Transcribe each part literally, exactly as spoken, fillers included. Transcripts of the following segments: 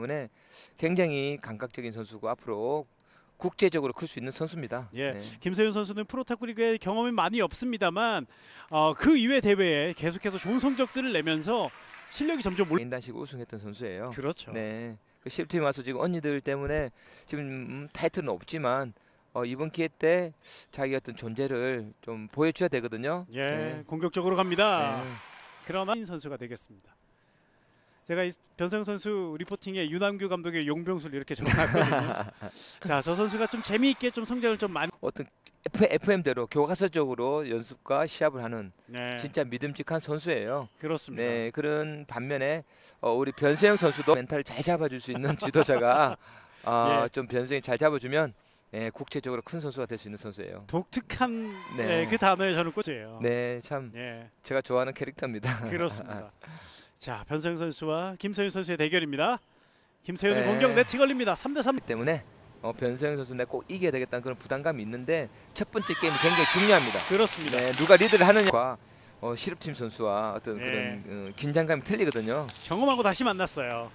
때문에 굉장히 감각적인 선수고 앞으로 국제적으로 클 수 있는 선수입니다. 예, 네. 김서윤 선수는 프로탁구 리그에 경험이 많이 없습니다만 어, 그 이외 대회에 계속해서 좋은 성적들을 내면서 실력이 점점 올. 인단식 우승했던 선수예요. 그렇죠. 네. 그 실팀 와서 지금 언니들 때문에 지금 음, 타이틀은 없지만 어, 이번 기회 때 자기 어떤 존재를 좀 보여줘야 되거든요. 예, 네. 공격적으로 갑니다. 네. 그러나 인 선수가 되겠습니다. 제가 이 변성 선수 리포팅에 유남규 감독의 용병술 이렇게 적어놨거든요. 자, 저 선수가 좀 재미있게 좀 성적을 좀 많이. 어떤 에프엠대로 교과서적으로 연습과 시합을 하는 네, 진짜 믿음직한 선수예요. 그렇습니다. 네, 그런 반면에 어, 우리 변세영 선수도 멘탈을 잘 잡아줄 수 있는 지도자가 어, 예. 좀 변세영이 잘 잡아주면 예, 국제적으로 큰 선수가 될 수 있는 선수예요. 독특한 네. 예, 그 단어에 저는 꽂혀요. 네, 참 예, 제가 좋아하는 캐릭터입니다. 그렇습니다. 자, 변성 선수와 김서윤 선수의 대결입니다. 김서윤은 네. 공격 네트 걸립니다. 삼 대 삼. 때문에 어, 변세영 선수 내가 꼭 이겨야 되겠다는 그런 부담감이 있는데 첫 번째 게임이 굉장히 중요합니다. 그렇습니다. 네, 누가 리드를 하느냐와 어, 실업팀 선수와 어떤 네. 그런 어, 긴장감이 틀리거든요. 경험하고 다시 만났어요.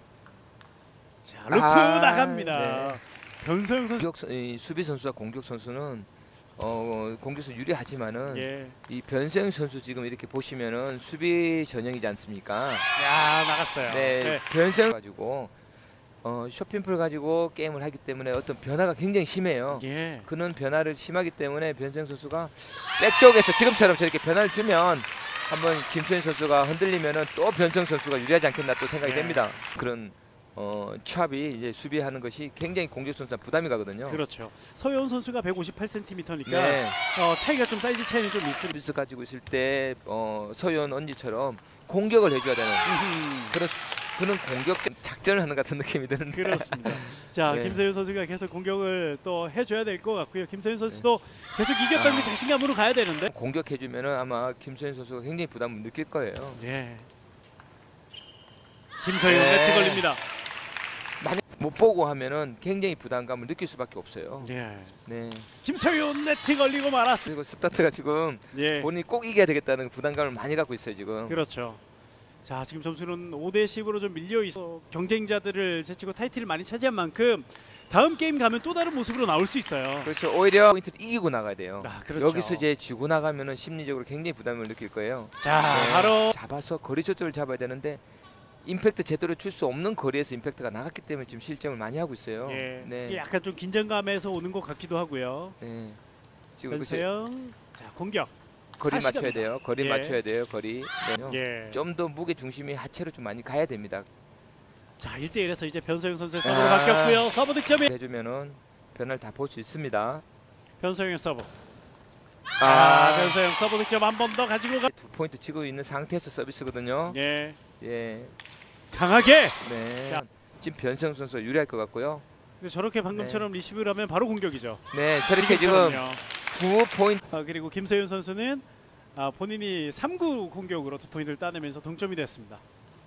자, 루프 아, 나갑니다. 네. 변서영 선수. 공격 선- 이 수비 선수와 공격 선수는 어, 공격수 유리하지만은 예, 이 변세영 선수 지금 이렇게 보시면은 수비 전형이지 않습니까? 야 나갔어요. 네, 네. 변세영 가지고 어, 쇼핑풀 가지고 게임을 하기 때문에 어떤 변화가 굉장히 심해요. 예. 그런 변화를 심하기 때문에 변세영 선수가 백 쪽에서 지금처럼 저렇게 변화를 주면 한번 김소연 선수가 흔들리면은 또 변세영 선수가 유리하지 않겠나 또 생각이 네. 됩니다. 그런 어, 찹이 이제 수비하는 것이 굉장히 공격 선수한 부담이 가거든요. 그렇죠. 서효은 선수가 백오십팔 센티미터니까 네. 어, 차이가 좀 사이즈 차이는 좀 있습니다. 서비스 가지고 있을 때 어, 서연 언니처럼 공격을 해줘야 되는 음흠. 그런 수- 그런 공격 작전을 하는 같은 느낌이 드는데. 그렇습니다. 자, 네. 김서윤 선수가 계속 공격을 또 해줘야 될 것 같고요. 김서윤 선수도 계속 이겼다는 아. 그 자신감으로 가야 되는데. 공격해주면은 아마 김소연 선수가 굉장히 부담을 느낄 거예요. 네. 김서윤 네. 네트 걸립니다. 만약 못 보고 하면은 굉장히 부담감을 느낄 수밖에 없어요. 네. 네. 김서윤 네트 걸리고 말았습니다. 그리고 스타트가 지금 예. 본인이 꼭 이겨야 되겠다는 부담감을 많이 갖고 있어요 지금. 그렇죠. 자, 지금 점수는 오 대 십으로 좀 밀려 있어 경쟁자들을 제치고 타이틀을 많이 차지한 만큼 다음 게임 가면 또 다른 모습으로 나올 수 있어요. 그렇죠. 오히려 포인트를 이기고 나가야 돼요. 아, 그렇죠. 여기서 이제 지고 나가면은 심리적으로 굉장히 부담을 느낄 거예요. 자, 네. 바로 잡아서 거리 조절을 잡아야 되는데 임팩트 제대로 줄 수 없는 거리에서 임팩트가 나갔기 때문에 지금 실점을 많이 하고 있어요. 예. 이게 네. 약간 좀 긴장감에서 오는 것 같기도 하고요. 네. 지금 그치? 변세영. 자, 공격. 거리 다시 맞춰야 갑니다. 돼요. 거리 예. 맞춰야 돼요. 거리. 네. 예. 좀 더 무게 중심이 하체로 좀 많이 가야 됩니다. 자, 일 대 일에서 이제 변서영 선수의 서브로 아. 바뀌었고요. 서브 득점이 해주면은 변화를 다 볼 수 있습니다. 변서영의 서브. 아, 변서영 서브 득점 한 번 더 가지고 가. 두 포인트 치고 있는 상태에서 서비스거든요. 예. 예. 강하게. 네. 자. 지금 변성 선수가 유리할 것 같고요. 근데 저렇게 방금처럼 리시브를 하면 바로 공격이죠. 네, 저렇게 지금 지금처럼요. 두 포인트. 아, 그리고 김세윤 선수는 아, 본인이 삼 구 공격으로 두 포인트를 따내면서 동점이 됐습니다.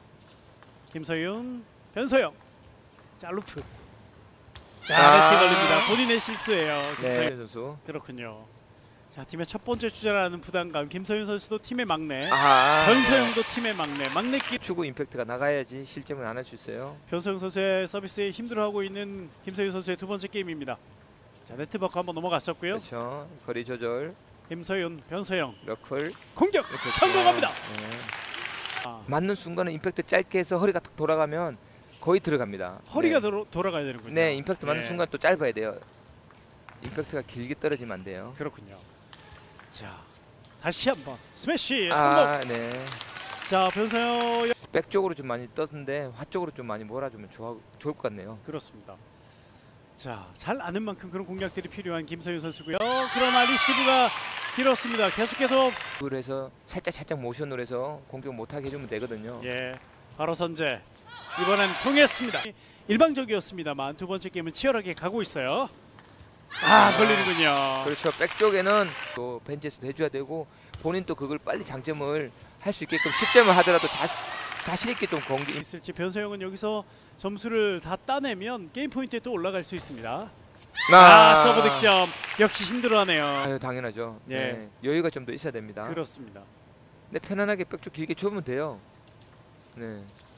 김서윤, 변서영, 자 루프. 자, 아. 네트 걸립니다. 본인의 실수예요. 김서윤 네, 선수. 그렇군요. 자, 팀의 첫 번째 주자라는 부담감. 김서윤 선수도 팀의 막내. 아. 변서영도 팀의 막내. 막내끼. 추구 임팩트가 나가야지 실점을 안 할 수 있어요. 변서영 선수의 서비스에 힘들어하고 있는 김서윤 선수의 두 번째 게임입니다. 자, 네트 버크 한번 넘어갔었고요. 그렇죠. 거리 조절, 김서윤, 변서영 러클. 공격 이렇게 성공합니다. 네. 아, 맞는 순간에 임팩트 짧게 해서 허리가 탁 돌아가면 거의 들어갑니다. 허리가 네. 돌아, 돌아가야 되는군요. 네, 임팩트 맞는 예. 순간 또 짧아야 돼요. 임팩트가 길게 떨어지면 안 돼요. 그렇군요. 자, 다시 한번 스매시 성공. 아, 네. 자, 변서영 백 쪽으로 좀 많이 떴는데 화 쪽으로 좀 많이 몰아주면 좋아, 좋을 것 같네요. 그렇습니다. 자, 잘 아는 만큼 그런 공략들이 필요한 김서윤 선수고요. 그러나 리시브가 길었습니다. 계속해서 그래서 살짝 살짝 모션으로 해서 공격 못하게 해주면 되거든요. 예, 바로 선제. 이번엔 통했습니다. 일방적이었습니다만 두 번째 게임은 치열하게 가고 있어요. 아, 걸리는군요. 그렇죠. 백 쪽에는 또 벤치에서 해줘야 되고 본인 또 그걸 빨리 장점을 할 수 있게끔 실점을 하더라도 자, 자신 있게 좀 공격. 있을지. 변서영은 여기서 점수를 다 따내면 게임 포인트에 또 올라갈 수 있습니다. 아, 아, 서브 득점. 역시 힘들어하네요. 아유, 당연하죠. 예. 네. 여유가 좀 더 있어야 됩니다. 그렇습니다. 근데 편안하게 백 쪽 길게 주면 돼요. 네.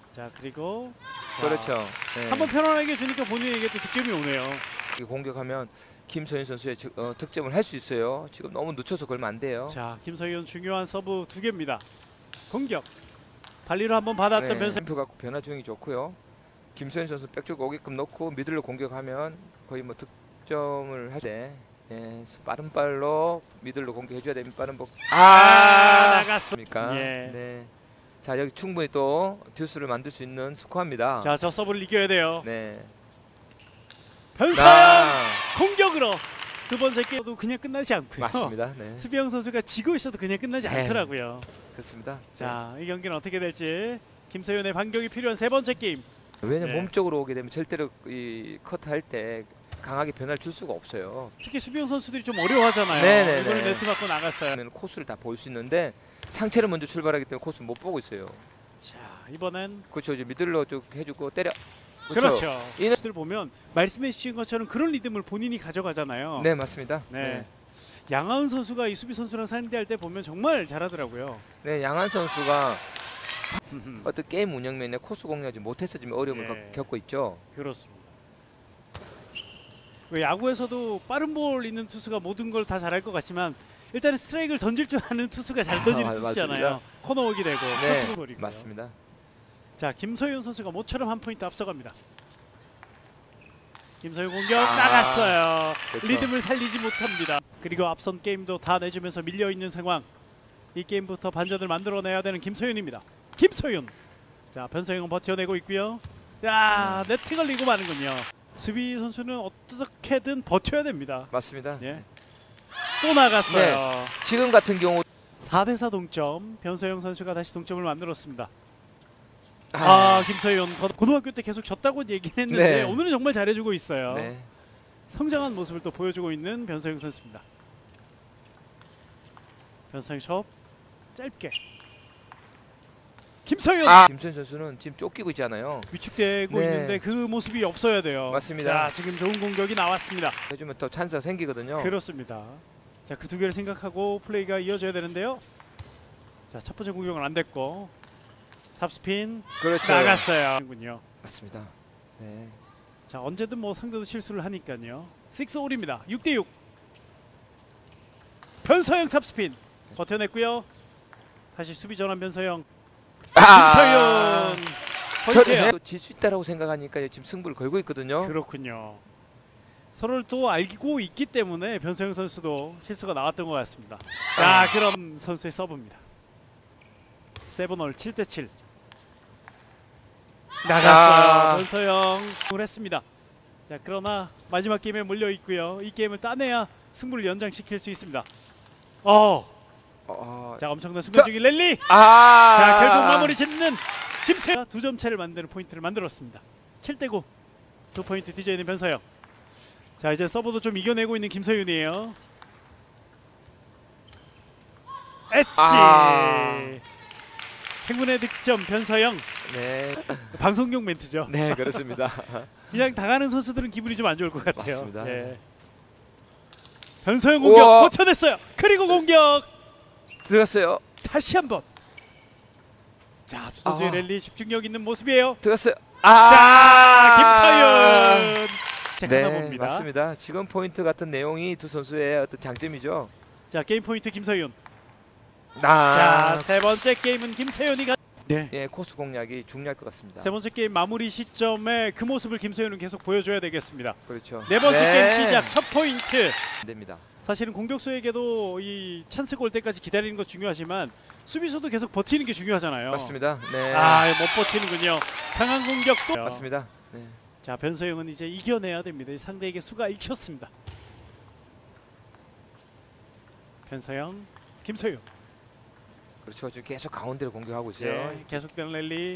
자 그리고 자, 그렇죠. 네. 한번 편안하게 주니까 본인에게 또 득점이 오네요. 공격하면 김서윤 선수의 주, 어, 득점을 할 수 있어요. 지금 너무 늦춰서 걸면 안 돼요. 자 김서윤 중요한 서브 두 개입니다. 공격 발리로 한번 받았던 네, 변수. 템포 갖고 변화 중이 좋고요. 김서윤 선수 백쪽 오게끔 넣고 미들로 공격하면 거의 뭐 득점을 할 때 예, 빠른 발로 미들로 공격해줘야 됩니다. 빠른 복. 아, 나갔습니까? 예. 네. 자 여기 충분히 또 듀스를 만들 수 있는 스코어입니다. 자 저 서브를 이겨야 돼요. 네. 변서영 아, 공격으로 두 번째 게임도 그냥 끝나지 않고요. 맞습니다. 네. 수비영 선수가 지고 있어도 그냥 끝나지 네. 않더라고요. 그렇습니다. 자 이 경기는 어떻게 될지 김서윤의 반격이 필요한 세 번째 게임. 왜냐면 네. 몸쪽으로 오게 되면 절대로 이 커트할 때 강하게 변화를 줄 수가 없어요. 특히 수비영 선수들이 좀 어려워하잖아요. 네네네. 이번에 네트 맞고 나갔어요. 그러면 코스를 다 볼 수 있는데 상체를 먼저 출발하기 때문에 코스를 못 보고 있어요. 자 이번엔 그렇죠. 이제 미들로 쭉 해주고 때려. 그렇죠. 이 이는- 선수들 보면 말씀해 주신 것처럼 그런 리듬을 본인이 가져가잖아요. 네 맞습니다. 네. 네. 양하은 선수가 이 수비 선수랑 상대할 때 보면 정말 잘하더라고요. 네 양한 선수가 어떤 게임 운영 면에 코스 공략하지 못해서 지금 어려움을 예. 겪- 겪고 있죠. 그렇습니다. 왜 야구에서도 빠른 볼 있는 투수가 모든 걸 다 잘할 것 같지만 일단은 스트라이크를 던질 줄 아는 투수가 잘 던지는 아, 투수잖아요. 맞습니다. 코너웍이 되고 네 커스볼이고. 맞습니다. 자 김서윤 선수가 모처럼 한 포인트 앞서갑니다. 김서윤 공격 아, 나갔어요. 그렇죠. 리듬을 살리지 못합니다. 그리고 앞선 게임도 다 내주면서 밀려 있는 상황. 이 게임부터 반전을 만들어내야 되는 김서윤입니다. 김서윤. 자 변서영은 버텨내고 있고요. 야 네트 걸리고 마는군요. 수비 선수는 어떻게든 버텨야 됩니다. 맞습니다. 예. 또 나갔어요. 지금 같은 경우 사 대 사 동점. 변서영 선수가 다시 동점을 만들었습니다. 아, 아, 김서윤 고등학교 때 계속 졌다고 얘기는 했는데 네. 오늘은 정말 잘해주고 있어요. 네. 성장한 모습을 또 보여주고 있는 변서영 선수입니다. 변서영 숍 짧게. 김서윤 아, 김선 선수는 지금 쫓기고 있잖아요. 위축되고 네. 있는데 그 모습이 없어야 돼요. 맞습니다. 자 지금 좋은 공격이 나왔습니다. 해주면 더 찬스가 생기거든요. 그렇습니다. 자 그 두 개를 생각하고 플레이가 이어져야 되는데요. 자 첫 번째 공격은 안 됐고 탑스핀 그렇죠. 나갔어요. 군요. 맞습니다. 네. 자 언제든 뭐 상대도 실수를 하니까요. 육 올입니다. 육 대 육. 변서영 탑스핀 버텨냈고요. 다시 수비 전환 변서영. 아, 김서윤 포인트예요. 질수 있다라고 생각하니까 지금 승부를 걸고 있거든요. 그렇군요. 서로를 또 알고 있기 때문에 변서영 선수도 실수가 나왔던 것 같습니다. 자 아. 그럼 선수의 서브입니다. 세븐홀 칠 대 칠. 나갔어요. 아. 변서영 을 했습니다. 자 그러나 마지막 게임에 몰려 있고요. 이 게임을 따내야 승부를 연장시킬 수 있습니다. 어. 어, 자 엄청난 순간적인 랠리. 아, 자 결국 마무리 짓는 김서영. 두 점 차를 만드는 포인트를 만들었습니다. 칠 대 구. 두 포인트 뒤져 있는 변서영. 자 이제 서브도 좀 이겨내고 있는 김서윤이에요. 엣지. 아. 행운의 득점 변서영. 네, 방송용 멘트죠. 네 그렇습니다. 그냥 당하는 선수들은 기분이 좀 안 좋을 것 같아요. 맞습니다. 예. 변서영 공격 우와. 버텨냈어요. 그리고 공격 들어갔어요. 다시 한번. 자 두 선수의 아. 랠리 집중력 있는 모습이에요. 들어갔어요. 자 김서윤. 자 네, 가나봅니다. 맞습니다. 지금 포인트 같은 내용이 두 선수의 어떤 장점이죠. 자 게임 포인트 김서윤. 아, 자 세 번째 게임은 김서윤이 가. 네. 예, 코스 공략이 중요할 것 같습니다. 세 번째 게임 마무리 시점에 그 모습을 김서윤은 계속 보여줘야 되겠습니다. 그렇죠. 네 번째 네. 게임 시작 첫 포인트. 안 됩니다. 사실은 공격수에게도 이 찬스가 올 때까지 기다리는 거 중요하지만 수비수도 계속 버티는 게 중요하잖아요. 맞습니다. 네, 아 못 버티는군요. 강한 공격도. 맞습니다. 네. 자 변서영은 이제 이겨내야 됩니다. 상대에게 수가 읽혔습니다. 변서영, 김서윤. 그렇죠. 지금 계속 가운데를 공격하고 있어요. 네, 계속되는 랠리.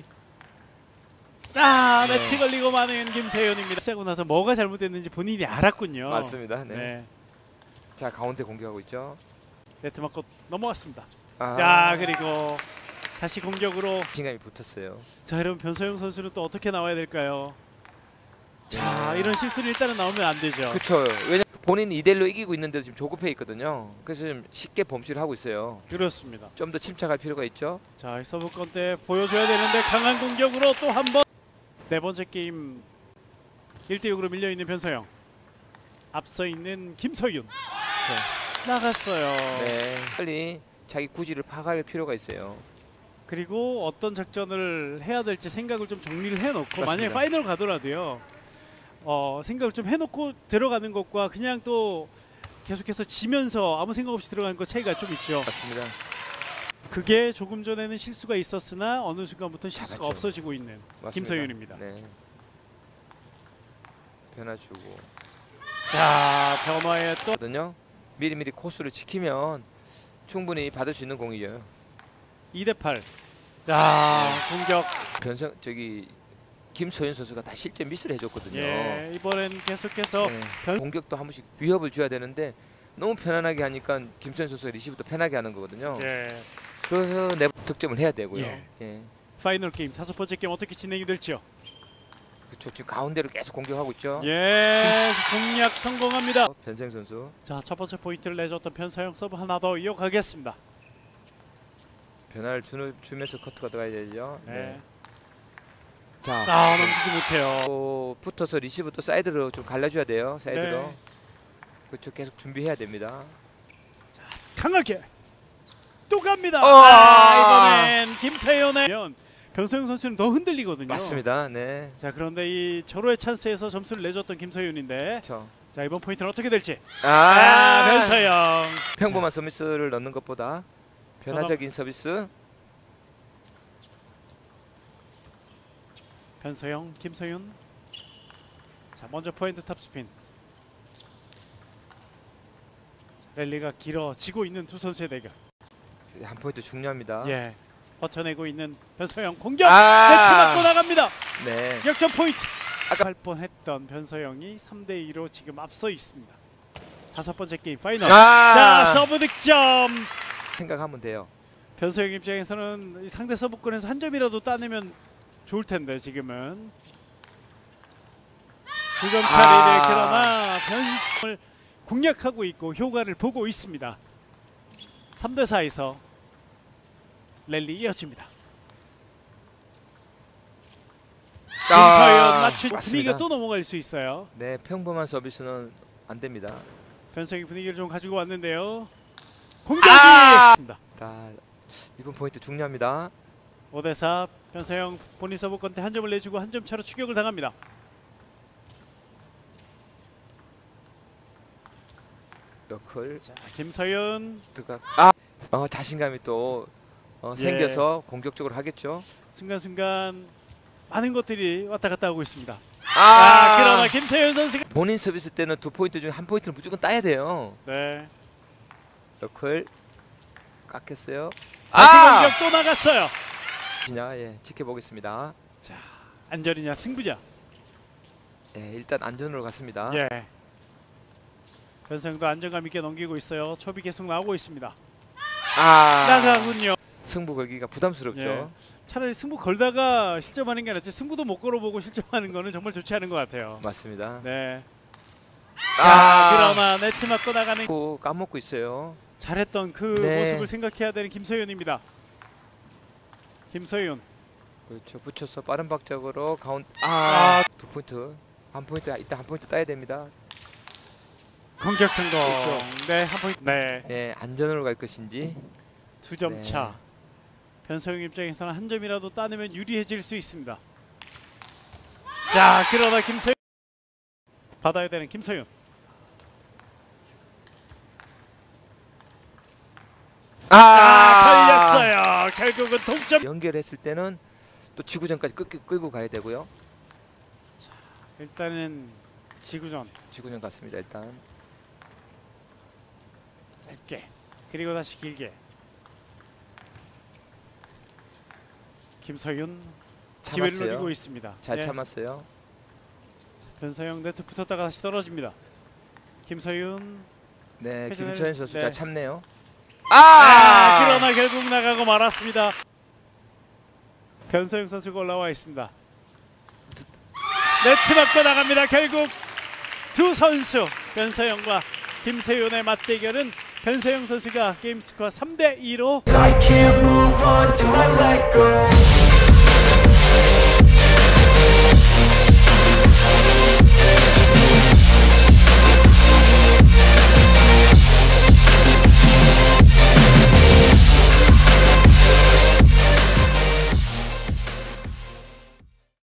아 네. 네트 걸리고 마는 김서윤입니다. 시작하고 나서 뭐가 잘못됐는지 본인이 알았군요. 맞습니다. 네. 네. 자 가운데 공격하고 있죠. 네트 맞고 넘어갔습니다. 아, 자 그리고 다시 공격으로. 자신감이 붙었어요. 자 여러분 변서영 선수는 또 어떻게 나와야 될까요? 자 네. 이런 실수는 일단은 나오면 안 되죠. 그렇죠. 왜냐 본인이 이 대 일로 이기고 있는데도 지금 조급해 있거든요. 그래서 좀 쉽게 범실을 하고 있어요. 그렇습니다. 좀 더 침착할 필요가 있죠. 자, 이 서브권 때 보여줘야 되는데 강한 공격으로 또 한 번. 네 번째 게임 일 대 육으로 밀려 있는 변서영. 앞서 있는 김서윤. 자, 나갔어요. 네, 빨리 자기 구질을 파악할 필요가 있어요. 그리고 어떤 작전을 해야 될지 생각을 좀 정리를 해놓고 맞습니다. 만약에 파이널 가더라도요. 어, 생각을 좀 해놓고 들어가는 것과 그냥 또 계속해서 지면서 아무 생각 없이 들어가는 것 차이가 좀 있죠. 맞습니다. 그게 조금 전에는 실수가 있었으나 어느 순간부터 실수가 작았죠. 없어지고 있는 맞습니다. 김서윤입니다. 네. 변화 주고. 자, 변화에 또 거든요. 미리미리 코스를 지키면 충분히 받을 수 있는 공이에요. 이 대 팔. 자, 공격. 변성 저기 김서윤 선수가 다 실제 미스를 해줬거든요. 예, 이번엔 계속해서 네. 변- 공격도 한 번씩 위협을 줘야 되는데 너무 편안하게 하니까 김서윤 선수가 리시브도 편하게 하는 거거든요. 예, 그래서 내 득점을 해야 되고요. 예. 예. 파이널 게임 다섯 번째 게임 어떻게 진행이 될지요? 그렇죠. 지금 가운데로 계속 공격하고 있죠. 예, 공략 성공합니다. 변생 선수. 자, 첫 번째 포인트를 내줬던 변서영 서브 하나 더 이어가겠습니다. 변화를 주, 주면서 커트가 들어가야 되죠. 네. 네. 자, 아, 넘기지 못해요. 또 붙어서 리시브 또 사이드로 좀 갈라줘야 돼요. 사이드로. 네. 그렇죠. 계속 준비해야 됩니다. 강하게 또 갑니다. 어! 아, 이번엔 김세윤의 변서영 선수는 더 흔들리거든요. 맞습니다. 네. 자, 그런데 이 절호의 찬스에서 점수를 내줬던 김서윤인데 그렇죠. 자, 이번 포인트는 어떻게 될지. 아, 아, 변서영. 평범한 서비스를 넣는 것보다 변화적인 서비스. 변서영, 김서윤. 자, 먼저 포핸드 탑스핀. 랠리가 길어지고 있는 두 선수의 대결. 한 포인트 중요합니다. 예, 버텨내고 있는 변서영 공격. 아! 네트 맞고 나갑니다. 네. 역전 포인트. 아까- 할 뻔했던 변서영이 삼 대 이로 지금 앞서 있습니다. 다섯 번째 게임 파이널. 아! 자, 서브 득점. 생각하면 돼요. 변서영 입장에서는 이 상대 서브권에서 한 점이라도 따내면 좋을 텐데 지금은 두 점 차리. 아. 그러나 변성을 공략하고 있고 효과를 보고 있습니다. 삼 대 사에서 랠리 이어집니다. 김서연 맞추 맞습니다. 분위기가 또 넘어갈 수 있어요. 네, 평범한 서비스는 안 됩니다. 변성이 분위기를 좀 가지고 왔는데요. 공격이 아! 자, 이번 포인트 중요합니다. 오 대 사. 변서영 본인 서브권 때 한 점을 내주고 한 점 차로 추격을 당합니다. 러클 자, 김서연 들어가. 아, 어, 자신감이 또 어, 예. 생겨서 공격적으로 하겠죠. 순간순간 많은 것들이 왔다 갔다 하고 있습니다. 아, 아, 그러나 김서연 선수가 본인 서비스 때는 두 포인트 중에 한 포인트는 무조건 따야 돼요. 네, 러클 깎였어요. 다시 아! 공격 또 나갔어요. 냐 예, 지켜보겠습니다. 안전이냐 승부냐. 예, 일단 안전으로 갔습니다. 예. 변성도 안정감 있게 넘기고 있어요. 초비 계속 나오고 있습니다. 아, 나가군요. 승부 걸기가 부담스럽죠. 예. 차라리 승부 걸다가 실점하는 게 낫지 승부도 못 걸어보고 실점하는 거는 정말 좋지 않은 것 같아요. 맞습니다. 네. 아, 자, 그러나 네트 맞고 나가는 고 까먹고 있어요. 잘했던 그 네. 모습을 생각해야 되는 김서윤입니다. 김서윤. 그렇죠. 붙여서 빠른 박작으로 가운. 아. 아, 두 포인트. 한 포인트 이따 한 포인트 따야 됩니다. 공격 성공. 그렇죠. 네, 한 포인트. 네. 예, 안전으로 갈 것인지. 두 점 네. 차. 변서영 입장에서는 한 점이라도 따내면 유리해질 수 있습니다. 자, 그러나 김서윤 받아야 되는 김서윤. 아, 아, 걸렸어요. 결국은 동점. 연결했을 때는 또 지구전까지 끌, 끌고 가야 되고요. 일단은 지구전 지구전 갔습니다. 일단. 짧게 그리고 다시 길게. 김서윤 기회를 참았어요. 노리고 있습니다. 잘 네. 참았어요. 변서영 네트 붙었다가 다시 떨어집니다. 김서윤. 네, 회전을- 김서현 선수 네. 잘 참네요. 아, 그러나 결국 나가고 말았습니다. 변서영 선수가 올라와 있습니다. 네트 맞고 나갑니다. 결국 두 선수 변서영과 김세윤의 맞대결은 변서영 선수가 게임 스코어 삼 대 이로 I can't move on till I let go.